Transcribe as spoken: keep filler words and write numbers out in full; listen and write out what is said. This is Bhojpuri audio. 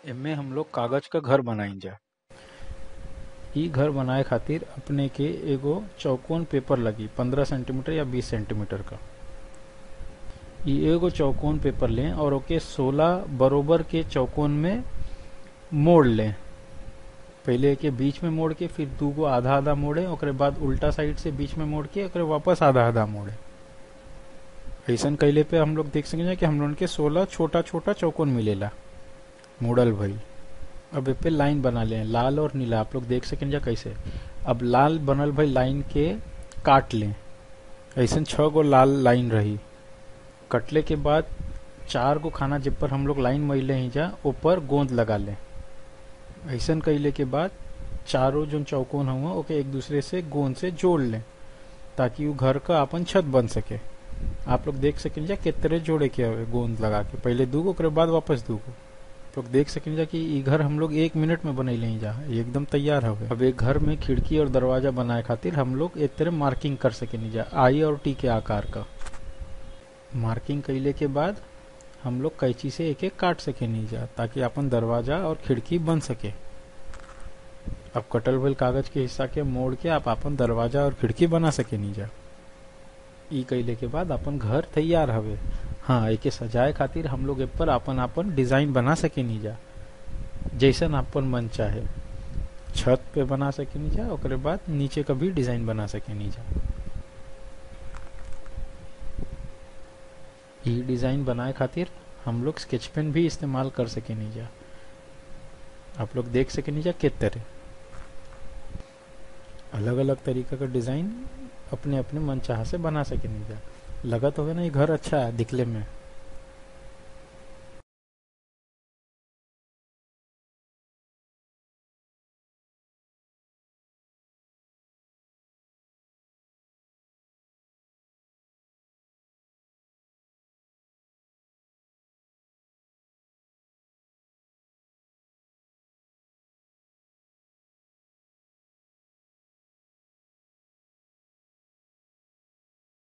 एमे हम लोग कागज का घर बनाइजा। इ घर बनाए खातिर अपने के एगो चौकोन पेपर लगी पंद्रह सेंटीमीटर या बीस सेंटीमीटर का। इ एगो चौकोन पेपर लें और ओके सोलह बरोबर के चौकोन में मोड़ लें। पहले के बीच में मोड़ के फिर दू गो आधा आधा मोड़े, ओकरे बाद उल्टा साइड से बीच में मोड़ के ओकरे वापस आधा आधा मोड़े। ऐसा कैले पे हम लोग देख सकेंगे कि हम लोग के सोलह छोटा छोटा चौकोन मिलेला मोड़ल भाई। अब ए पे लाइन बना लें लाल और नीला, आप लोग देख सकेंगे कैसे। अब लाल बनल भाई लाइन के काट लें, ऐसा छह गो लाल लाइन रही। कटले के बाद चार गो खाना जिस पर हम लोग लाइन महिले ही जा ऊपर गोंद लगा लें। ऐसा कैले के बाद चारों जो चौकोन हुआ ओके एक दूसरे से गोंद से जोड़ लें ताकि वो घर का अपन छत बन सके। आप लोग देख सकेंगे कितने जोड़े के हवे गोंद लगा के, पहले दू गो ओकरे बाद वापस दू गो। आप लोग देख सकेंगे कि ये घर हम लोग एक मिनट में बनैले ही जा, एकदम तैयार हवे। अब एक घर में खिड़की और दरवाजा बनाए खातिर हम लोग एक तरह मार्किंग कर सकेनी जा आई और टी के आकार का। मार्किंग कैले के बाद हम लोग कैंची से एक एक काट सके नहीं जा ताकि अपन दरवाजा और खिड़की बन सके। अब कटल भइल कागज के हिस्सा के मोड़ के आप अपन दरवाजा और खिड़की बना सके नहीं जा। ई कैले के बाद अपन घर तैयार हवे। हाँ, एके सजाए खातिर हम लोग ए पर अपन अपन डिजाइन बना सके नहीं जा, जैसन अपन मन चाहे। छत पे बना सके नहीं जा, ओकरे बाद नीचे का भी डिजाइन बना सके नहीं जा। ई डिजाइन बनाए खातिर हम लोग स्केच पेन भी इस्तेमाल कर सके नहीं जा। आप लोग देख सके नहीं जा किस तरह अलग अलग तरीका का डिजाइन अपने अपने मन चाह से बना सके नहीं जा। लगा तो है ना ये घर अच्छा है दिखने में।